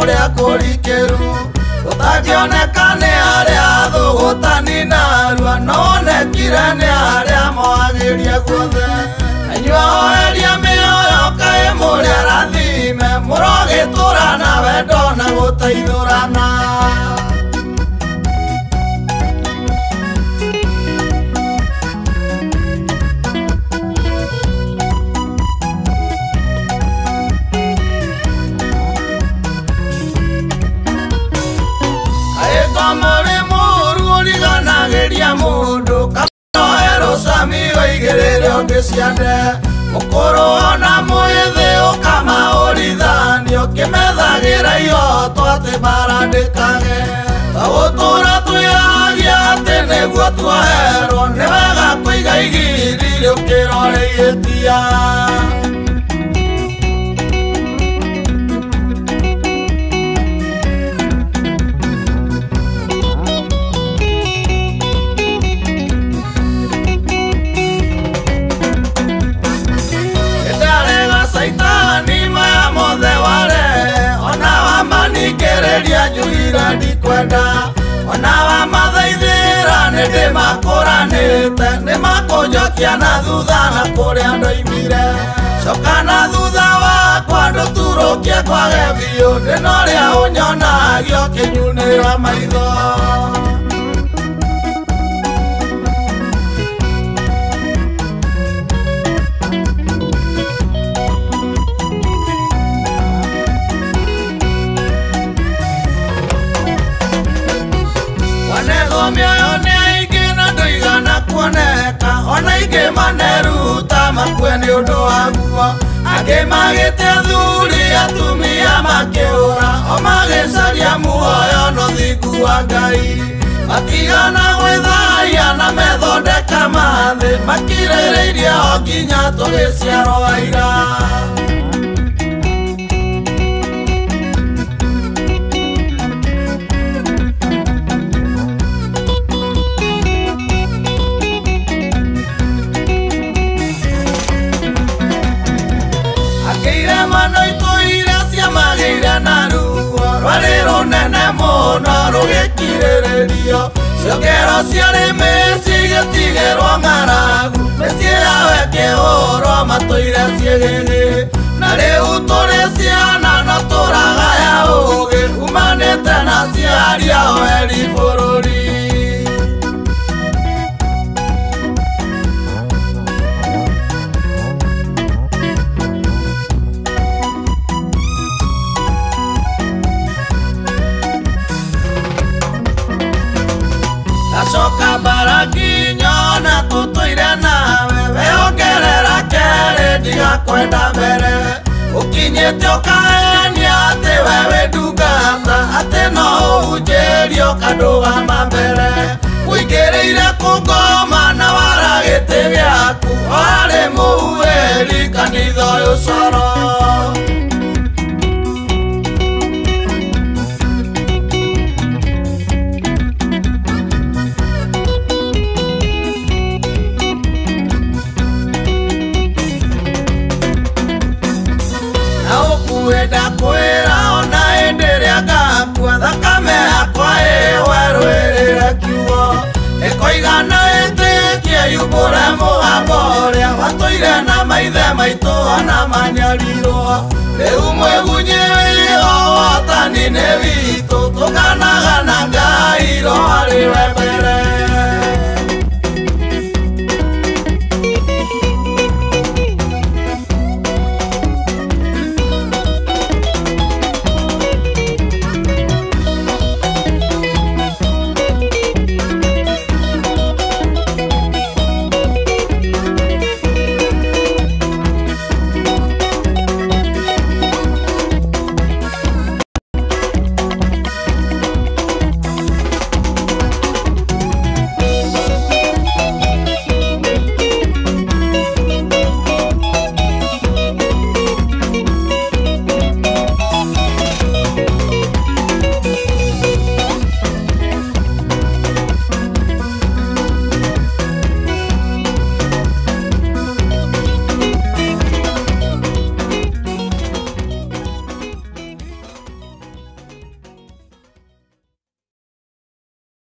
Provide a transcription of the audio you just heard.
kuria kurikeru utangioneka ni aria thugutani narua nonekire ni aria moagirie guothe anyua oeria mioyo kae muria rathime murogiturana wendo na gutaithurana mundu kamoero sami oigirire ongiciande mukuru ona muithi ukama urithanio kimedhagira ioto ati marandikage tautura tuyagia ati niguo twaherwo ni wega kuiga igiriri ukiroreitia Kereria juira di kwenda ona wa mathaithira nindi makuranite ni makunjokia na thutha na kuria ndoimire coka na thutha wakwa nduturukie kwage biu ndinoria unyonagio kinyunira maitho mioyo ni aingi na nduigana kuoneka ona ingi maneruta makue ni undu waguo angi magite athuri atumia makiura o magicaria muoyo no thingu wa Ngai matigana gwithaia na methondeka mathi makirĩrĩirie o nginya tũgĩciarwo aira runene muno rugikiririo ciongero cia rimi cigitigirwo ng'aragu mĩciĩ yao ĩkĩhũrwo matũire ciĩgĩgĩ na rĩu tũrĩ ciana no tũragaya ũgĩ umanĩte na ciari ao eri bũrũri Soka barakinyo na tutuire nawe weongerera kere ndiga kwenda mbere ukinyite ukaenia ati wewe ndungata ati no ujerio kanduga mbere wingĩrĩire kũngoma na waragĩte gĩaku warĩ mũhuĩri kanitha ũyũ coro ndakwĩra ona hĩndĩ ĩrĩa ngakua thakame yakwa ĩwerũĩrĩre kiugo ĩkoigana ĩtĩkie yumbũre mũgambo ũrĩa watũire na maithe maitũ ona manyarirwo rĩu mwĩgunyi wĩho wotani nĩ witũ